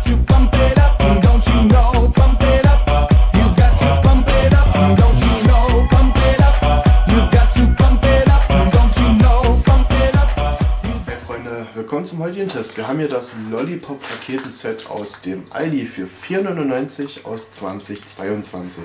to pump it up, don't you know? Pump it up. You got to pump it up, don't you know? Pump it up. You got to pump it up, don't you know? Pump it up. Hey Freunde, willkommen zum heutigen Test. Wir haben hier das Lollipop Raketenset aus dem Aldi für 4,99 € aus 2022.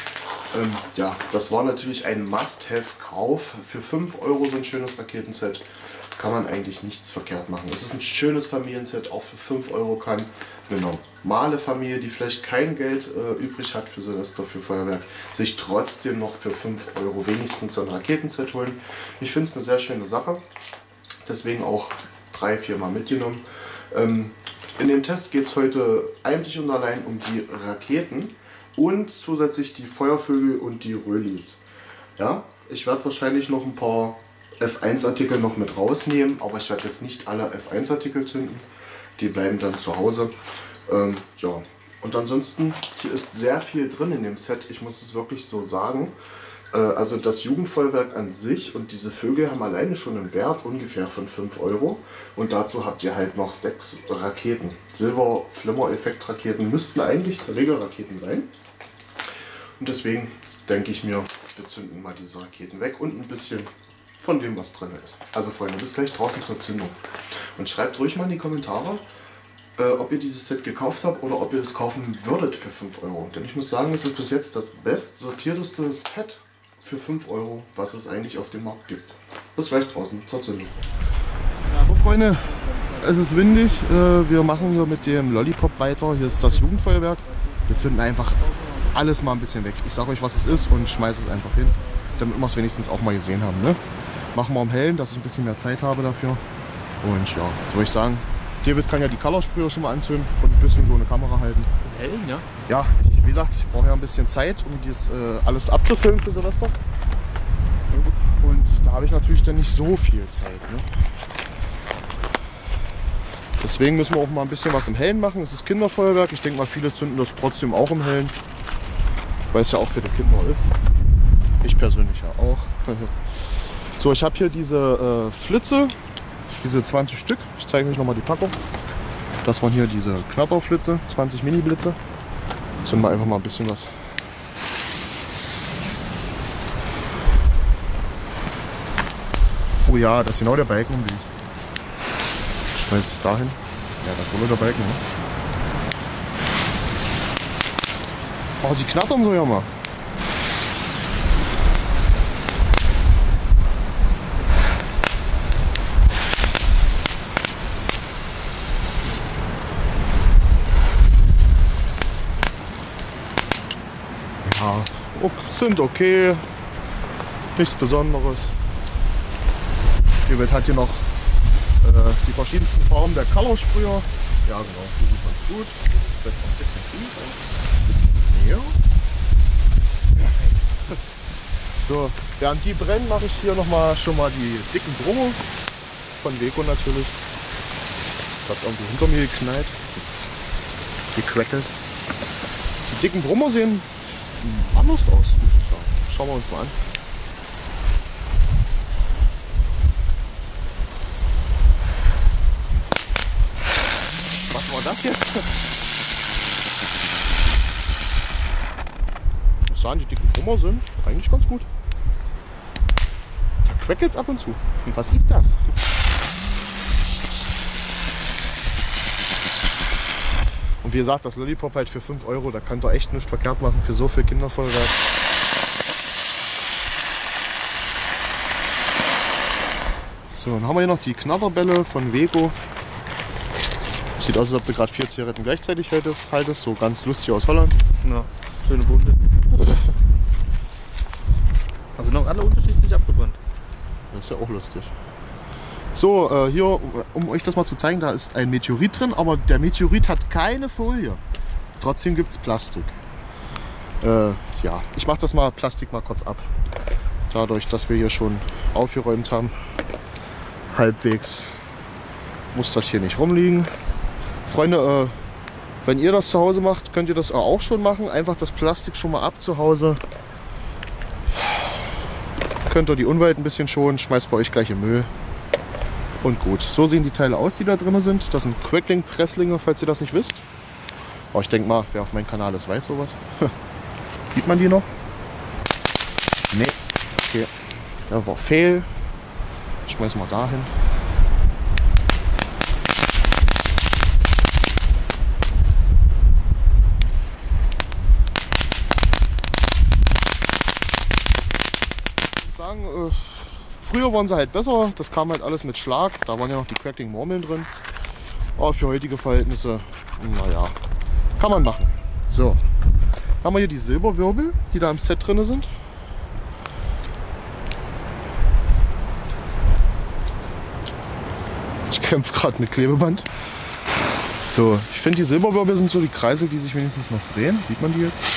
Ja, das war natürlich ein Must-Have-Kauf. Für 5 € so ein schönes Raketenset kann man eigentlich nichts verkehrt machen. Es ist ein schönes Familienset, auch für 5 € kann eine normale Familie, die vielleicht kein Geld übrig hat für Silvester, für Feuerwerk, sich trotzdem noch für 5 € wenigstens so ein Raketenset holen. Ich finde es eine sehr schöne Sache, deswegen auch 3-4 Mal mitgenommen. In dem Test geht es heute einzig und allein um die Raketen und zusätzlich die Feuervögel und die Rölis. Ja, ich werde wahrscheinlich noch ein paar F1-Artikel noch mit rausnehmen, aber ich werde jetzt nicht alle F1-Artikel zünden. Die bleiben dann zu Hause. Ja, und ansonsten, hier ist sehr viel drin in dem Set, ich muss es wirklich so sagen. Also das Jugendfeuerwerk an sich und diese Vögel haben alleine schon einen Wert ungefähr von 5 €. Und dazu habt ihr halt noch 6 Raketen. Silber-Flimmer-Effekt-Raketen müssten eigentlich Zerlegerraketen sein. Und deswegen denke ich mir, wir zünden mal diese Raketen weg und ein bisschen von dem, was drin ist. Also Freunde, bis gleich draußen zur Zündung. Und schreibt ruhig mal in die Kommentare, ob ihr dieses Set gekauft habt oder ob ihr es kaufen würdet für 5 €. Denn ich muss sagen, es ist bis jetzt das bestsortierteste Set für 5 €, was es eigentlich auf dem Markt gibt. Bis gleich draußen zur Zündung. So Freunde, es ist windig. Wir machen hier mit dem Lollipop weiter. Hier ist das Jugendfeuerwerk. Wir zünden einfach alles mal ein bisschen weg. Ich sage euch, was es ist und schmeiße es einfach hin, damit wir es wenigstens auch mal gesehen haben. Ne? Machen wir am Hellen, dass ich ein bisschen mehr Zeit habe dafür. Und ja, würde ich sagen, David kann ja die Color-Sprüher schon mal anzünden und ein bisschen so eine Kamera halten. Hellen, ja? Ja, wie gesagt, ich brauche ja ein bisschen Zeit, um dieses alles abzufilmen für Silvester. Und da habe ich natürlich dann nicht so viel Zeit. Ne? Deswegen müssen wir auch mal ein bisschen was im Hellen machen. Es ist Kinderfeuerwerk. Ich denke mal, viele zünden das trotzdem auch im Hellen. Weil es ja auch für die Kinder ist. Ich persönlich ja auch. So, ich habe hier diese Flitze, diese 20 Stück. Ich zeige euch nochmal die Packung. Das waren hier diese Knatterflitze, 20 Mini-Blitze. Zünden wir einfach mal ein bisschen was. Oh ja, das ist genau der Balken im Bild. Ich weiß es dahin. Ja, das ist wohl der Balken. Ne? Oh, sie knattern so ja mal. Ja, sind okay. Nichts Besonderes. David hat hier noch die verschiedensten Farben der Color-Sprüher. Ja genau, die sieht ganz gut. Vielleicht noch ein bisschen tief, ein bisschen näher. So, während die brennen, mache ich hier schon mal die dicken Brummer von Weco natürlich. Das hat irgendwie hinter mir geknallt. Gecrackelt. Die dicken Brummer sehen anders aus, muss ich sagen. Schauen wir uns mal an. Was war das jetzt? Ich muss sagen, die dicken Brummer sind eigentlich ganz gut. Da quackelt es ab und zu. Und was ist das? Und wie gesagt, das Lollipop halt für 5 €, da könnt ihr echt nichts verkehrt machen für so viel Kinderfeuerwerk. So, dann haben wir hier noch die Knatterbälle von Weco. Sieht aus, als ob du gerade 4 Zigaretten gleichzeitig haltest. So ganz lustig aus Holland. Ja, schöne bunte. Also noch alle unterschiedlich abgebrannt. Das ist ja auch lustig. So, hier, um euch das mal zu zeigen, da ist ein Meteorit drin, aber der Meteorit hat keine Folie. Trotzdem gibt es Plastik. Ja, ich mache das mal Plastik mal kurz ab. Dadurch, dass wir hier schon aufgeräumt haben, halbwegs, muss das hier nicht rumliegen. Freunde, wenn ihr das zu Hause macht, könnt ihr das auch schon machen. Einfach das Plastik schon mal ab zu Hause. Könnt ihr die Umwelt ein bisschen schonen, schmeißt bei euch gleich im Müll. Und gut, so sehen die Teile aus, die da drin sind. Das sind Crackling-Presslinge, falls ihr das nicht wisst. Aber ich denke mal, wer auf meinem Kanal ist, weiß sowas. Sieht man die noch? Nee. Okay. Das war Fehl. Schmeiß mal dahin. Sagen, früher waren sie halt besser, das kam halt alles mit Schlag, da waren ja noch die Crackling Murmeln drin. Aber für heutige Verhältnisse, naja, kann man machen. So, haben wir hier die Silberwirbel, die da im Set drin sind. Ich kämpfe gerade mit Klebeband. So, ich finde die Silberwirbel sind so die Kreisel, die sich wenigstens noch drehen. Sieht man die jetzt?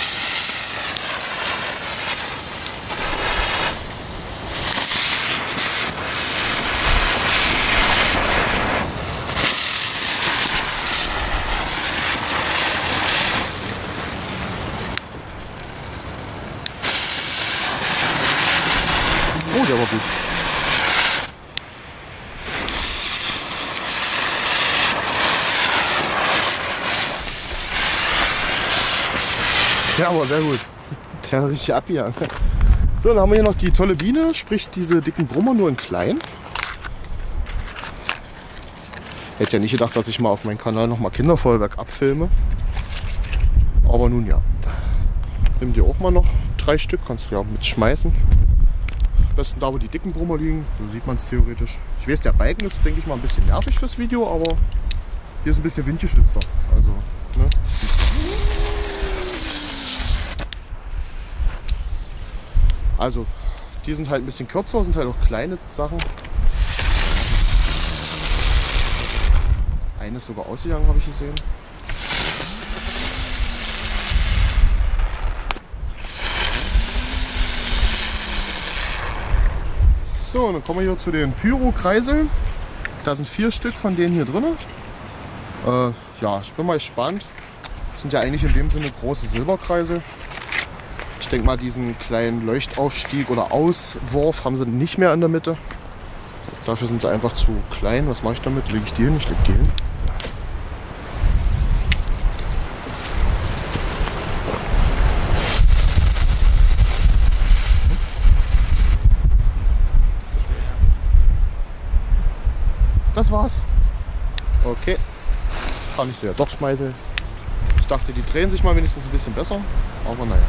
Oh, der war gut. Ja, aber sehr gut. Der hat richtig abgegangen. So, dann haben wir hier noch die tolle Biene, sprich diese dicken Brummer nur in klein. Hätte ja nicht gedacht, dass ich mal auf meinem Kanal noch mal Kinderfeuerwerk abfilme. Aber nun ja. Nimm dir auch mal noch 3 Stück, kannst du ja mitschmeißen. Am besten da, wo die dicken Brummer liegen, so sieht man es theoretisch. Ich weiß, der Balken ist, denke ich mal, ein bisschen nervig fürs Video, aber hier ist ein bisschen windgeschützter. Also, ne? Also, die sind halt ein bisschen kürzer, sind halt auch kleine Sachen. Eine ist sogar ausgegangen, habe ich gesehen. So, und dann kommen wir hier zu den Pyro-Kreiseln. Da sind 4 Stück von denen hier drin. Ja, ich bin mal gespannt. Das sind ja eigentlich in dem Sinne große Silberkreisel. Ich denke mal, diesen kleinen Leuchtaufstieg oder Auswurf haben sie nicht mehr in der Mitte. Dafür sind sie einfach zu klein. Was mache ich damit? Lege ich die hin? Ich lege die hin. Das war's. Okay. Kann ich sie ja doch schmeißeln. Ich dachte, die drehen sich mal wenigstens ein bisschen besser. Aber naja.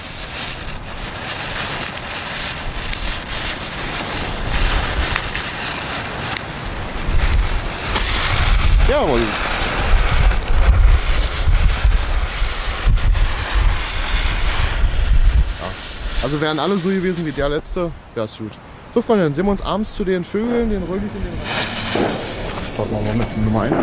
Jawohl. Ja. Also wären alle so gewesen wie der letzte, wäre es gut. So Freunde, dann sehen wir uns abends zu den Vögeln, den Röhrchen und den... Starten wir mal mit Nummer 1.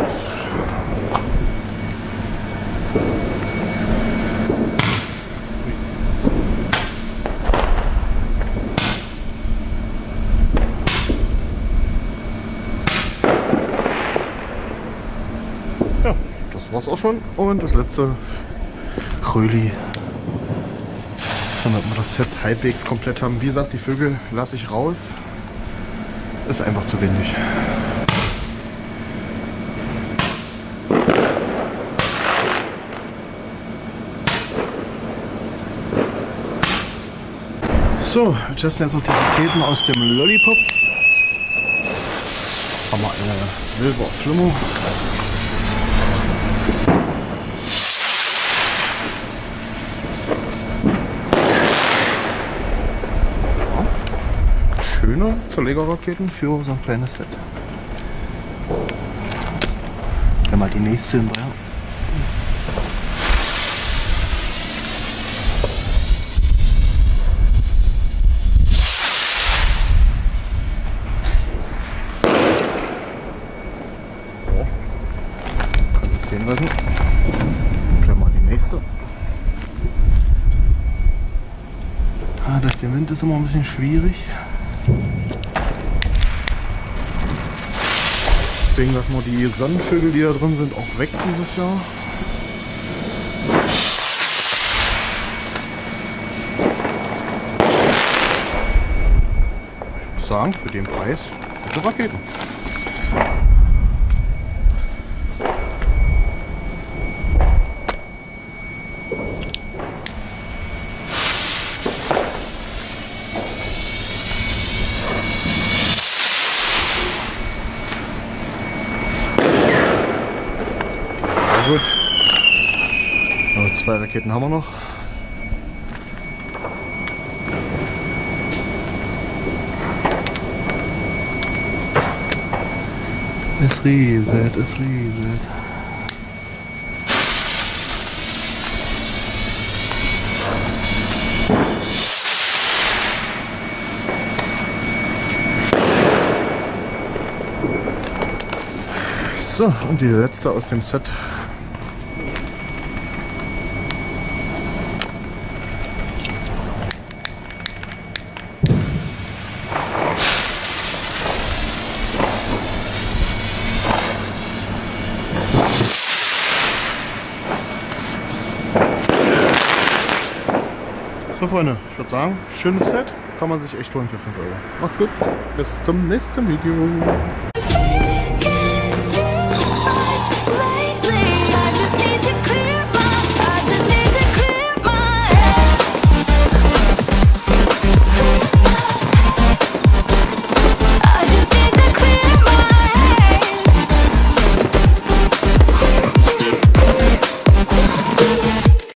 Ja, das war's auch schon. Und das letzte Röli. Damit wir das Set halbwegs komplett haben. Wie gesagt, die Vögel lasse ich raus. Ist einfach zu windig. So, wir testen jetzt noch die Raketen aus dem Lollipop. Haben wir eine Silber Flimmer. Ja. Schöne Zerlegerraketen für so ein kleines Set. Dann mal die nächste hinterher. Sehen lassen. Gleich mal die nächste. Durch den Wind ist immer ein bisschen schwierig. Deswegen lassen wir die Sonnenvögel, die da drin sind, auch weg dieses Jahr. Ich muss sagen, für den Preis gute Raketen. Gut. Aber 2 Raketen haben wir noch. Es rieselt, es rieselt. So, und die letzte aus dem Set. So Freunde, ich würde sagen, schönes Set, kann man sich echt holen für 5 Euro. Macht's gut, bis zum nächsten Video.